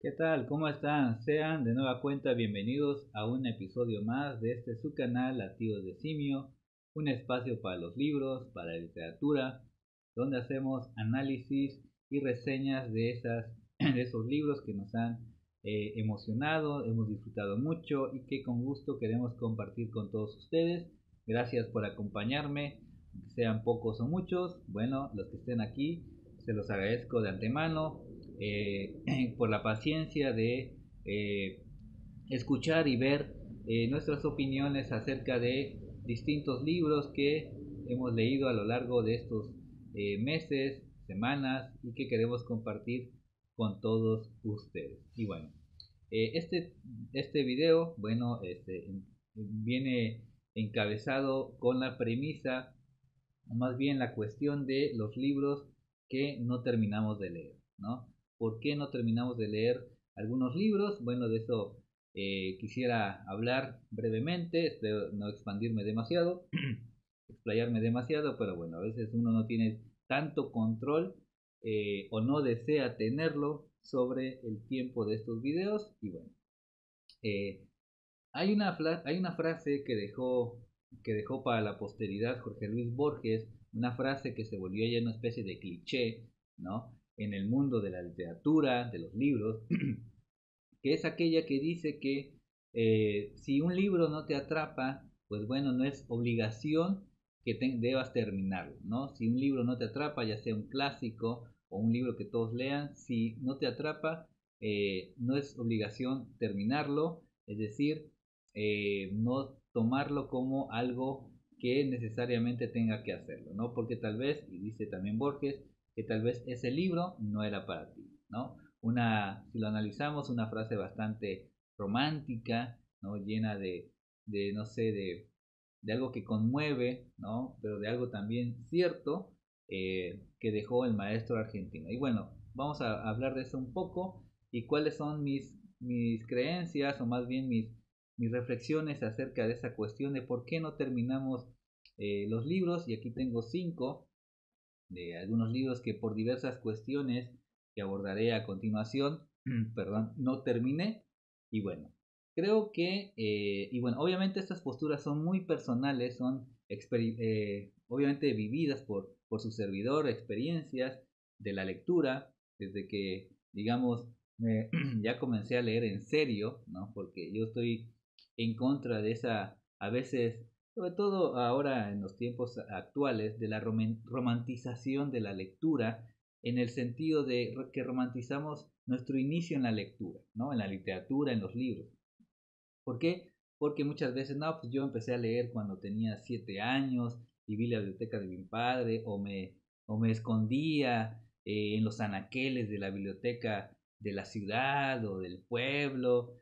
¿Qué tal? ¿Cómo están? Sean de nueva cuenta bienvenidos a un episodio más de este su canal Latidos de Simio, un espacio para los libros, para la literatura, donde hacemos análisis y reseñas de esos libros que nos han emocionado, hemos disfrutado mucho y que con gusto queremos compartir con todos ustedes. Gracias por acompañarme, sean pocos o muchos. Bueno, los que estén aquí, se los agradezco de antemano eh, por la paciencia de eh, escuchar y ver nuestras opiniones acerca de distintos libros que hemos leído a lo largo de estos meses, semanas y que queremos compartir con todos ustedes. Y bueno, eh, este, este video, bueno, viene encabezado con la premisa, o más bien la cuestión de los libros que no terminamos de leer, ¿no? ¿Por qué no terminamos de leer algunos libros? Bueno, de eso quisiera hablar brevemente, espero no expandirme demasiado, explayarme demasiado, pero bueno, a veces uno no tiene tanto control o no desea tenerlo sobre el tiempo de estos videos y bueno, eh, hay una frase que dejó para la posteridad Jorge Luis Borges, una frase que se volvió ya una especie de cliché, ¿no? En el mundo de la literatura, de los libros, que es aquella que dice que si un libro no te atrapa, pues bueno, no es obligación que debas terminarlo, ¿no? Si un libro no te atrapa, ya sea un clásico o un libro que todos lean, si no te atrapa, no es obligación terminarlo, es decir, no tomarlo como algo que necesariamente tenga que hacerlo, ¿no? Porque tal vez, y dice también Borges, que tal vez ese libro no era para ti, ¿no? Si lo analizamos, una frase bastante romántica, ¿no? Llena no sé, de algo que conmueve, ¿no? Pero de algo también cierto que dejó el maestro argentino. Y bueno, vamos a hablar de eso un poco y cuáles son mis creencias o más bien mis reflexiones acerca de esa cuestión de por qué no terminamos los libros. Y aquí tengo cinco de algunos libros que por diversas cuestiones que abordaré a continuación, perdón, no terminé. Y bueno, creo que, y bueno, obviamente estas posturas son muy personales, son obviamente vividas por su servidor, experiencias de la lectura, desde que, digamos, ya comencé a leer en serio, ¿no? Porque yo estoy en contra de esa, a veces, sobre todo ahora en los tiempos actuales, de la romantización de la lectura, en el sentido de que romantizamos nuestro inicio en la lectura, ¿no? En la literatura, en los libros. ¿Por qué? Porque muchas veces, no, pues yo empecé a leer cuando tenía 7 años y vi la biblioteca de mi padre, o me escondía en los anaqueles de la biblioteca de la ciudad o del pueblo,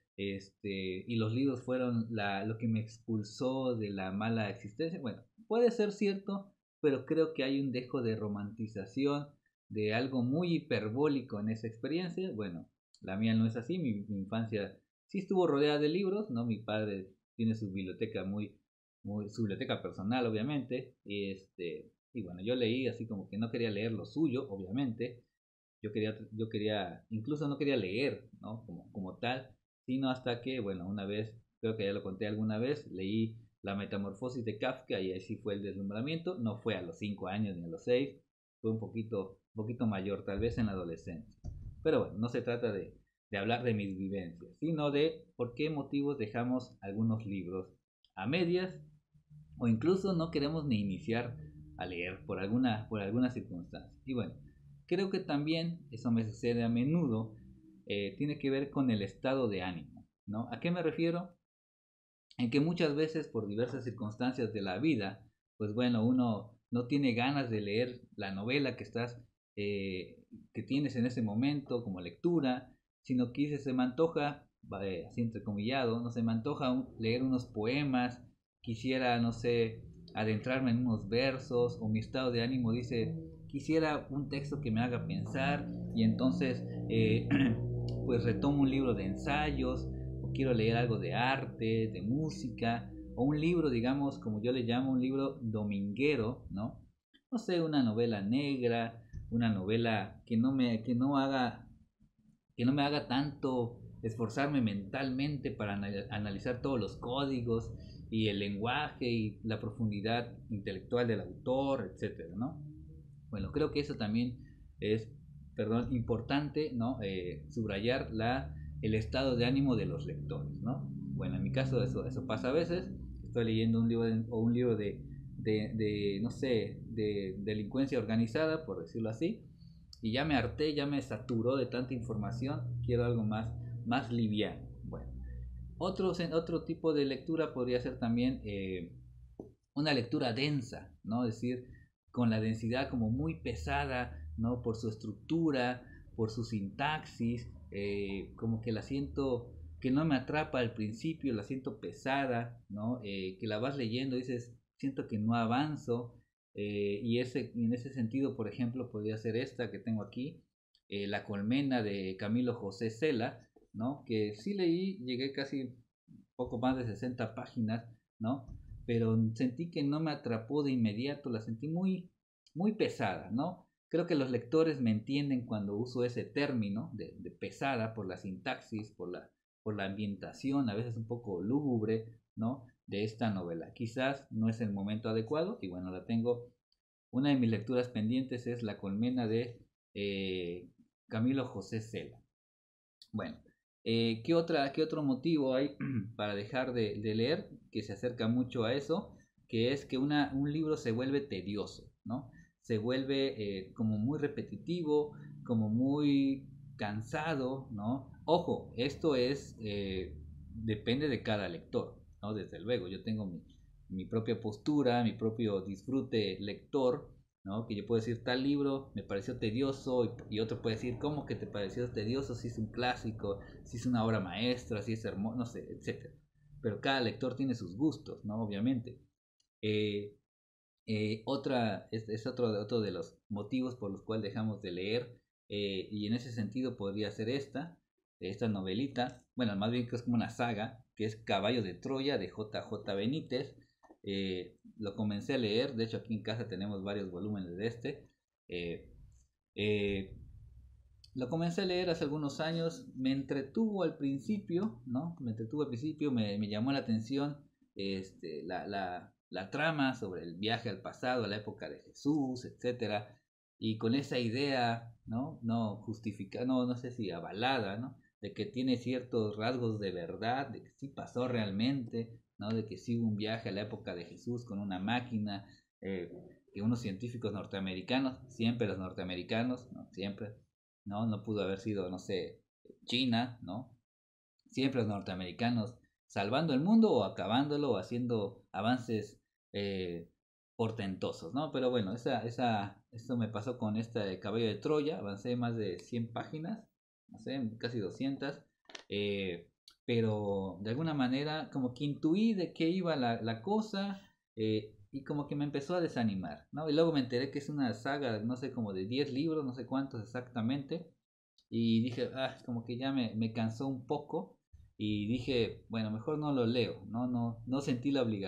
y los libros fueron lo que me expulsó de la mala existencia. Bueno, puede ser cierto, pero creo que hay un dejo de romantización, de algo muy hiperbólico en esa experiencia. Bueno, la mía no es así, mi infancia sí estuvo rodeada de libros, ¿no? Mi padre tiene su biblioteca su biblioteca personal, obviamente, y bueno, yo leí así como que no quería leer lo suyo, obviamente, yo quería, incluso no quería leer, ¿no? Como tal, sino hasta que, bueno, una vez, creo que ya lo conté alguna vez, leí La Metamorfosis de Kafka y así fue el deslumbramiento, no fue a los 5 años ni a los 6, fue un poquito mayor, tal vez en la adolescencia. Pero bueno, no se trata de hablar de mis vivencias, sino de por qué motivos dejamos algunos libros a medias o incluso no queremos ni iniciar a leer por alguna circunstancia. Y bueno, creo que también eso me sucede a menudo, tiene que ver con el estado de ánimo, ¿no? ¿A qué me refiero? En que muchas veces por diversas circunstancias de la vida, pues bueno, uno no tiene ganas de leer la novela que tienes en ese momento como lectura, sino que se me antoja, así entrecomillado, no se me antoja leer unos poemas, quisiera, no sé, adentrarme en unos versos, o mi estado de ánimo dice, quisiera un texto que me haga pensar, y entonces pues retomo un libro de ensayos, o quiero leer algo de arte, de música, o un libro, digamos, como yo le llamo, un libro dominguero, ¿no? No sé, una novela negra, una novela que no que no me haga tanto esforzarme mentalmente para analizar todos los códigos y el lenguaje y la profundidad intelectual del autor, etcétera, ¿no? Bueno, creo que eso también es, perdón, importante, ¿no? Subrayar el estado de ánimo de los lectores, ¿no? Bueno, en mi caso eso pasa a veces. Estoy leyendo un libro o un libro no sé, de delincuencia organizada, por decirlo así, y ya me harté, ya me saturó de tanta información, quiero algo más liviano. Bueno, otro tipo de lectura podría ser también una lectura densa, ¿no? Es decir, con la densidad como muy pesada, ¿no? Por su estructura, por su sintaxis, como que la siento que no me atrapa al principio, la siento pesada, ¿no? Que la vas leyendo y dices, siento que no avanzo, en ese sentido, por ejemplo, podría ser esta que tengo aquí, La colmena de Camilo José Cela, ¿no? Que sí leí, llegué casi poco más de 60 páginas, ¿no? Pero sentí que no me atrapó de inmediato, la sentí muy pesada, ¿no? Creo que los lectores me entienden cuando uso ese término de pesada por la sintaxis, por la ambientación, a veces un poco lúgubre, ¿no? De esta novela. Quizás no es el momento adecuado y bueno, la tengo. Una de mis lecturas pendientes es La colmena de Camilo José Cela. Bueno, qué otro motivo hay para dejar de leer que se acerca mucho a eso? Que es que un libro se vuelve tedioso, ¿no? Se vuelve como muy repetitivo, como muy cansado, ¿no? Ojo, esto depende de cada lector, ¿no? Desde luego, yo tengo mi propia postura, mi propio disfrute lector, ¿no? Que yo puedo decir, tal libro me pareció tedioso y otro puede decir, ¿cómo que te pareció tedioso si es un clásico, si es una obra maestra, si es hermoso, no sé, etcétera? Pero cada lector tiene sus gustos, ¿no? Obviamente. Eh, es otro de los motivos por los cuales dejamos de leer, y en ese sentido podría ser esta novelita, bueno, más bien que es como una saga, que es Caballo de Troya de J. J. Benítez. Lo comencé a leer, de hecho aquí en casa tenemos varios volúmenes de este. Eh, eh, lo comencé a leer hace algunos años, me entretuvo al principio, ¿no? Me entretuvo al principio, me llamó la atención la trama sobre el viaje al pasado, a la época de Jesús, etcétera, y con esa idea, ¿no? No justificada, no sé si avalada, ¿no? De que tiene ciertos rasgos de verdad, de que sí pasó realmente, ¿no? De que sí hubo un viaje a la época de Jesús con una máquina, que unos científicos norteamericanos, siempre los norteamericanos, ¿no? Siempre, ¿no? No pudo haber sido, no sé, China, ¿no? Siempre los norteamericanos salvando el mundo o acabándolo o haciendo avances eh, portentosos, ¿no? Pero bueno, esto me pasó con este Caballo de Troya, avancé más de 100 páginas, no sé, casi 200, eh, pero de alguna manera como que intuí de qué iba la cosa, y como que me empezó a desanimar, ¿no? Y luego me enteré que es una saga, no sé, como de 10 libros, no sé cuántos exactamente, y dije, como que ya me cansó un poco y dije, bueno, mejor no lo leo, no sentí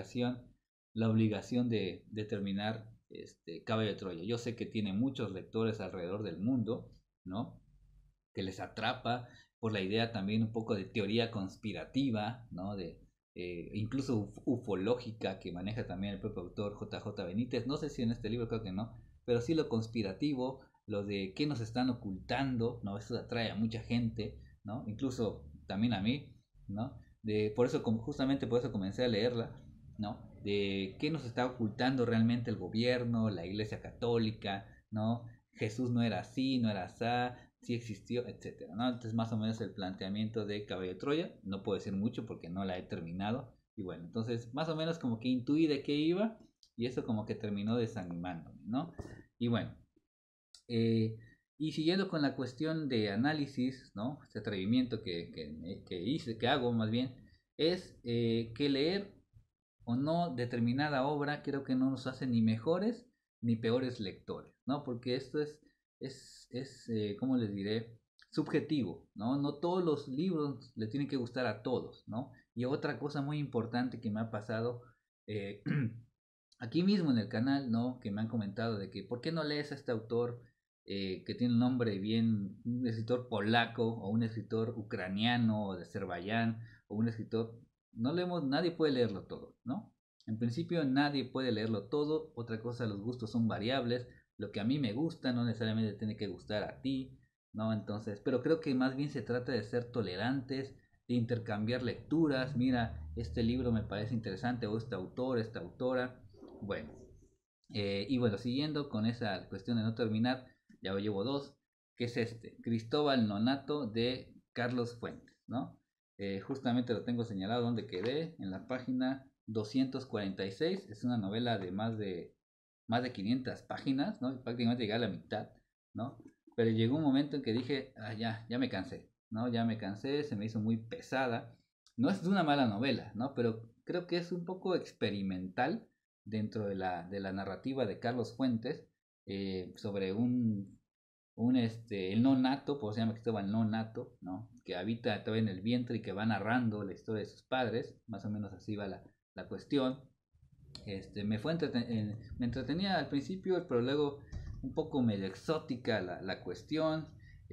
la obligación de terminar Caballo de Troya. Yo sé que tiene muchos lectores alrededor del mundo, ¿no? Que les atrapa por la idea también un poco de teoría conspirativa, ¿no? Incluso ufológica que maneja también el propio autor J. J. Benítez. No sé si en este libro, creo que no, pero sí lo conspirativo, lo de qué nos están ocultando, ¿no? Eso atrae a mucha gente, ¿no? Incluso también a mí, ¿no? Por eso, justamente por eso comencé a leerla, ¿no? De qué nos está ocultando realmente el gobierno, la Iglesia Católica, ¿no? Jesús no era así, no era así, sí existió, etcétera, ¿no? Entonces más o menos el planteamiento de Caballo de Troya, no puedo decir mucho porque no la he terminado, y bueno, entonces más o menos como que intuí de qué iba, y eso como que terminó desanimándome, ¿no? Y bueno, eh, y siguiendo con la cuestión de análisis, ¿no? Este atrevimiento que hago más bien, es que leer o no determinada obra creo que no nos hace ni mejores ni peores lectores, ¿no? Porque esto ¿cómo les diré? Subjetivo, ¿no? No todos los libros le tienen que gustar a todos, ¿no? Y otra cosa muy importante que me ha pasado, eh, aquí mismo en el canal, ¿no? Que me han comentado de que, ¿por qué no lees a este autor? que tiene un nombre bien, un escritor polaco o un escritor ucraniano o de Azerbaiyán o un escritor, no leemos, nadie puede leerlo todo, ¿no? En principio nadie puede leerlo todo, otra cosa, los gustos son variables, lo que a mí me gusta no necesariamente tiene que gustar a ti, ¿no? Entonces, pero creo que más bien se trata de ser tolerantes, de intercambiar lecturas, mira, este libro me parece interesante o este autor, esta autora, bueno, y bueno, siguiendo con esa cuestión de no terminar, ya llevo dos, que es este, Cristóbal Nonato de Carlos Fuentes, ¿no? Justamente lo tengo señalado donde quedé, en la página 246, es una novela de más de 500 páginas, ¿no? Prácticamente llegué a la mitad, ¿no? Pero llegó un momento en que dije, ya me cansé, ¿no? Ya me cansé, se me hizo muy pesada. No es una mala novela, ¿no? Pero creo que es un poco experimental dentro de la narrativa de Carlos Fuentes, sobre el no nato, por eso se llama Cristóbal no nato, ¿no? Que habita todavía en el vientre y que va narrando la historia de sus padres, más o menos así va la cuestión. Me entretenía al principio, pero luego un poco medio exótica la cuestión.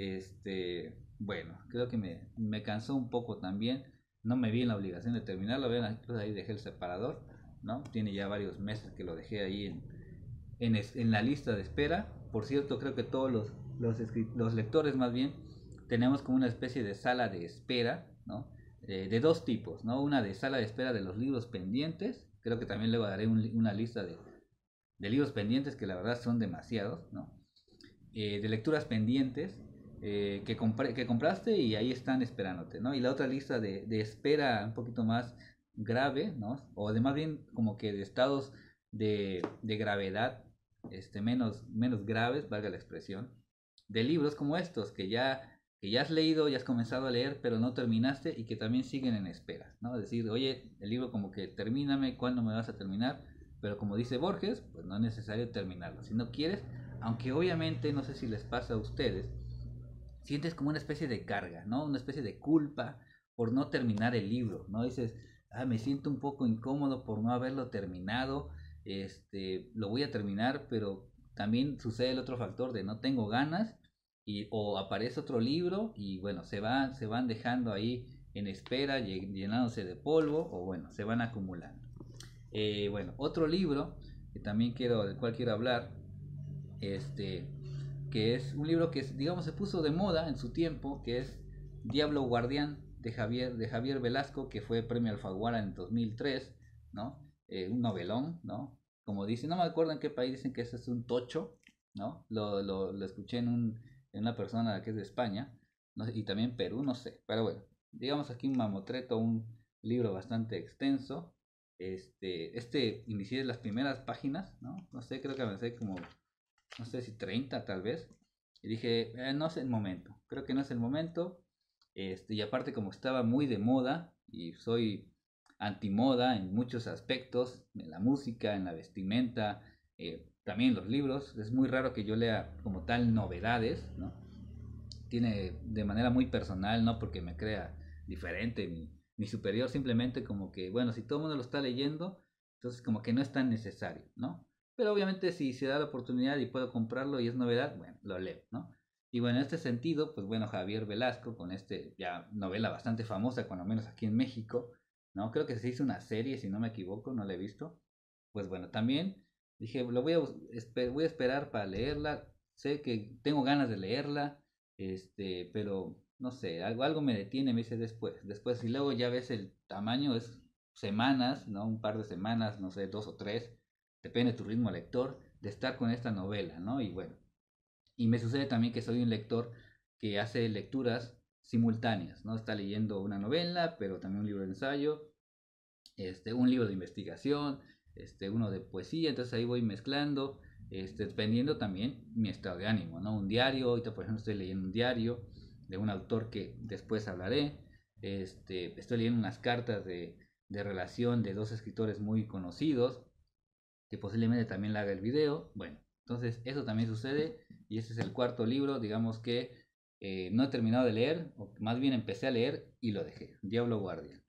Bueno, creo que me cansó un poco también. No me vi en la obligación de terminarlo. Vean, incluso ahí dejé el separador, ¿no? Tiene ya varios meses que lo dejé ahí en la lista de espera. Por cierto, creo que todos los lectores más bien tenemos como una especie de sala de espera, ¿no? De dos tipos, ¿no? Una de sala de espera de los libros pendientes. Creo que también luego daré una lista de libros pendientes que la verdad son demasiados, ¿no? De lecturas pendientes, que compraste y ahí están esperándote, ¿no? Y la otra lista de espera un poquito más grave, ¿no? O de más bien como que de estados de gravedad, menos graves, valga la expresión, de libros como estos que ya has leído, ya has comenzado a leer, pero no terminaste y que también siguen en espera, ¿no? Es decir, oye, el libro como que termíname, ¿cuándo me vas a terminar? Pero como dice Borges, pues no es necesario terminarlo. Si no quieres, aunque obviamente no sé si les pasa a ustedes, sientes como una especie de carga, ¿no? Una especie de culpa por no terminar el libro, ¿no? Dices, me siento un poco incómodo por no haberlo terminado, lo voy a terminar, pero también sucede el otro factor de no tengo ganas o aparece otro libro y bueno, se van dejando ahí en espera, llenándose de polvo o bueno, se van acumulando. Bueno, otro libro del cual quiero hablar, este, que es un libro que digamos se puso de moda en su tiempo, que es Diablo Guardián de Javier Velasco, que fue premio Alfaguara en 2003, ¿no? Un novelón, ¿no? Como dicen, no me acuerdo en qué país dicen que ese es un tocho, ¿no? Lo escuché en una persona que es de España, no sé, y también Perú, no sé, pero bueno, digamos aquí un mamotreto, un libro bastante extenso. Inicié las primeras páginas, ¿no? No sé, creo que avancé como, no sé si 30 tal vez. Y dije, no es el momento, creo que no es el momento. Y aparte como estaba muy de moda y soy antimoda en muchos aspectos, en la música, en la vestimenta, también en los libros, es muy raro que yo lea como tal novedades, ¿no? Tiene de manera muy personal, no porque me crea diferente ni superior, simplemente como que, bueno, si todo el mundo lo está leyendo, entonces como que no es tan necesario, ¿no? Pero obviamente si se da la oportunidad y puedo comprarlo y es novedad, bueno, lo leo, ¿no? Y bueno, en este sentido, pues bueno, Javier Velasco, con ya novela bastante famosa, cuando menos aquí en México, ¿no? Creo que se hizo una serie, si no me equivoco, no la he visto. Pues bueno, también dije, voy a esperar para leerla, sé que tengo ganas de leerla, pero no sé, algo me detiene, me dice después, y luego ya ves el tamaño, es semanas, ¿no? Un par de semanas, no sé, dos o tres, depende de tu ritmo lector, de estar con esta novela, ¿no? Y bueno, y me sucede también que soy un lector que hace lecturas simultáneas, ¿no? Está leyendo una novela, pero también un libro de ensayo, un libro de investigación, uno de poesía, entonces ahí voy mezclando, dependiendo también mi estado de ánimo, ¿no? Un diario, ahorita por ejemplo estoy leyendo un diario de un autor que después hablaré, estoy leyendo unas cartas de relación de dos escritores muy conocidos, que posiblemente también le haga el video, bueno, entonces eso también sucede, y este es el cuarto libro, digamos que no he terminado de leer, o más bien empecé a leer y lo dejé, Diablo Guardia.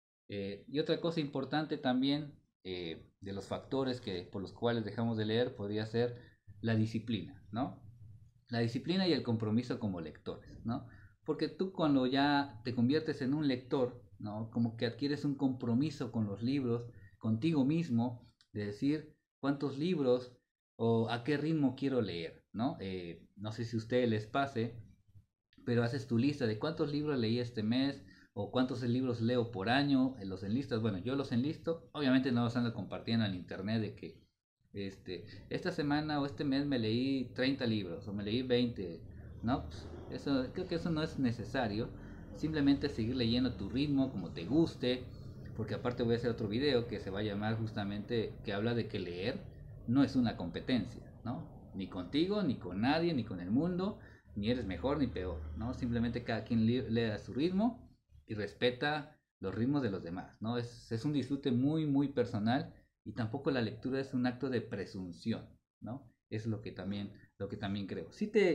Y otra cosa importante también, de los factores por los cuales dejamos de leer podría ser la disciplina, ¿no? la disciplina y el compromiso como lectores, ¿no? Porque tú cuando ya te conviertes en un lector, ¿no? Como que adquieres un compromiso con los libros, contigo mismo, de decir cuántos libros o a qué ritmo quiero leer, ¿no? No sé si a ustedes les pase, pero haces tu lista de cuántos libros leí este mes o cuántos libros leo por año, los enlistas. Bueno, yo los enlisto, obviamente no los ando compartiendo en internet de que esta semana o este mes me leí 30 libros o me leí 20, ¿no? Pues eso, creo que eso no es necesario. Simplemente seguir leyendo a tu ritmo, como te guste, porque aparte voy a hacer otro video que se va a llamar justamente, que habla de que leer no es una competencia, ¿no? Ni contigo, ni con nadie, ni con el mundo, ni eres mejor ni peor, ¿no? Simplemente cada quien lee a su ritmo y respeta los ritmos de los demás, ¿no? Es un disfrute muy, muy personal y tampoco la lectura es un acto de presunción, ¿no? Es lo que también creo.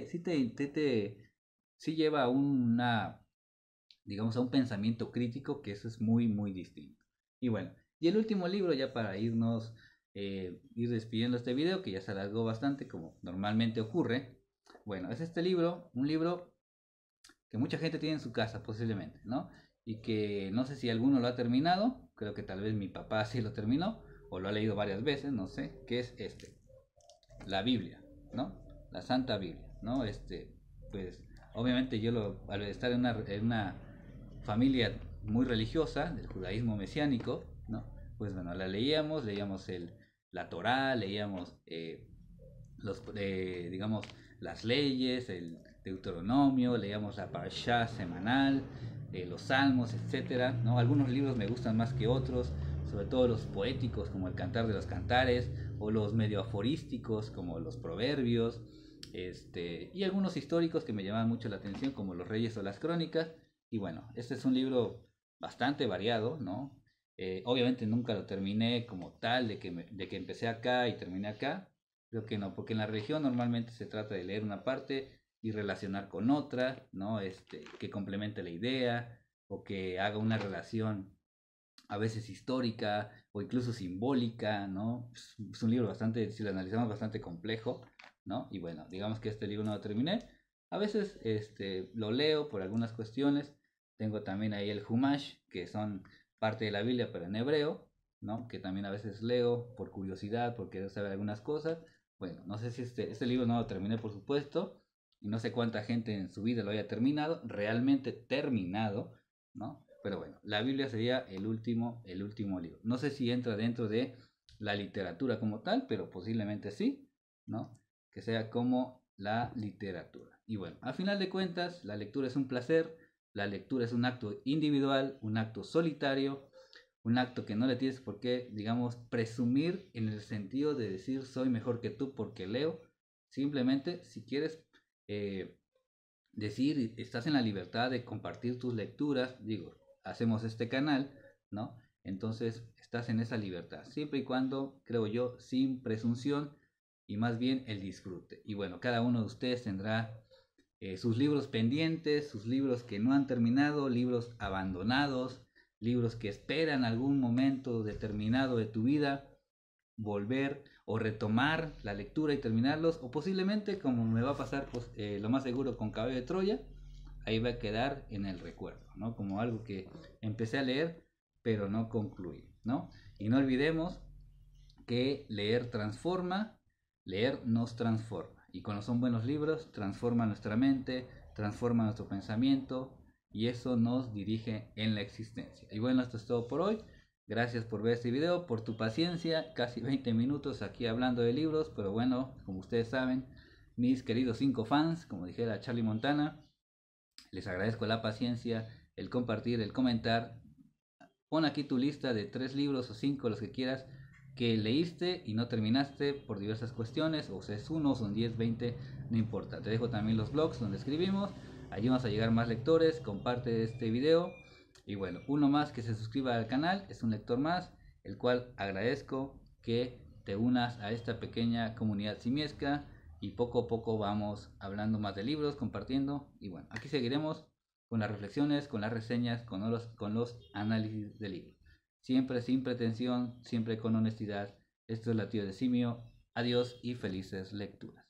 Sí lleva a digamos, a un pensamiento crítico, que eso es muy, muy distinto. Y bueno, y el último libro, ya para ir despidiendo este video, que ya se alargó bastante, como normalmente ocurre. Bueno, es este libro, un libro que mucha gente tiene en su casa posiblemente, ¿no? Y que no sé si alguno lo ha terminado, creo que tal vez mi papá sí lo terminó, o lo ha leído varias veces, no sé, que es la Biblia, ¿no? La Santa Biblia, ¿no? Pues obviamente al estar en una familia muy religiosa, del judaísmo mesiánico, ¿no? Pues bueno, leíamos la Torá, leíamos digamos, las leyes, el Deuteronomio, leíamos la Parashá semanal, los Salmos, etcétera, ¿no? Algunos libros me gustan más que otros, sobre todo los poéticos como el Cantar de los Cantares, o los medio aforísticos como los Proverbios, y algunos históricos que me llamaban mucho la atención como los Reyes o las Crónicas. Y bueno, este es un libro bastante variado, ¿no? Obviamente nunca lo terminé como tal, de que empecé acá y terminé acá. Creo que no, porque en la religión normalmente se trata de leer una parte y relacionar con otra, ¿no? Que complemente la idea o que haga una relación a veces histórica o incluso simbólica, ¿no? Es un libro bastante, si lo analizamos, bastante complejo, ¿no? Y bueno, digamos que este libro no lo terminé. A veces lo leo por algunas cuestiones. Tengo también ahí el Humash, que son parte de la Biblia, pero en hebreo, ¿no? Que también a veces leo por curiosidad, por querer saber algunas cosas. Bueno, no sé si este libro no lo terminé, por supuesto, y no sé cuánta gente en su vida lo haya terminado, realmente terminado, ¿no? Pero bueno, la Biblia sería el último libro. No sé si entra dentro de la literatura como tal, pero posiblemente sí, ¿no? Que sea como la literatura. Y bueno, a final de cuentas, la lectura es un placer, la lectura es un acto individual, un acto solitario, un acto que no le tienes por qué, digamos, presumir en el sentido de decir soy mejor que tú porque leo. Simplemente, si quieres decir, estás en la libertad de compartir tus lecturas, digo, hacemos este canal, ¿no? Entonces estás en esa libertad, siempre y cuando, creo yo, sin presunción y más bien el disfrute. Y bueno, cada uno de ustedes tendrá sus libros pendientes, sus libros que no han terminado, libros abandonados, libros que esperan algún momento determinado de tu vida volver o retomar la lectura y terminarlos, o posiblemente, como me va a pasar pues, lo más seguro con Caballo de Troya, ahí va a quedar en el recuerdo, ¿no? Como algo que empecé a leer, pero no concluí, ¿no? Y no olvidemos que leer transforma, leer nos transforma. Y cuando son buenos libros, transforma nuestra mente, transforma nuestro pensamiento y eso nos dirige en la existencia. Y bueno, esto es todo por hoy. Gracias por ver este video, por tu paciencia, casi 20 minutos aquí hablando de libros, pero bueno, como ustedes saben, mis queridos 5 fans, como dijera Charlie Montana, les agradezco la paciencia, el compartir, el comentar. Pon aquí tu lista de 3 libros o 5, los que quieras, que leíste y no terminaste por diversas cuestiones, o sea, es uno, son 10, 20, no importa. Te dejo también los blogs donde escribimos, allí vamos a llegar más lectores, comparte este video. Y bueno, uno más que se suscriba al canal, es un lector más, el cual agradezco que te unas a esta pequeña comunidad simiesca y poco a poco vamos hablando más de libros, compartiendo y bueno, aquí seguiremos con las reflexiones, con las reseñas, con los análisis de libros. Siempre sin pretensión, siempre con honestidad. Esto es Latido de Simio. Adiós y felices lecturas.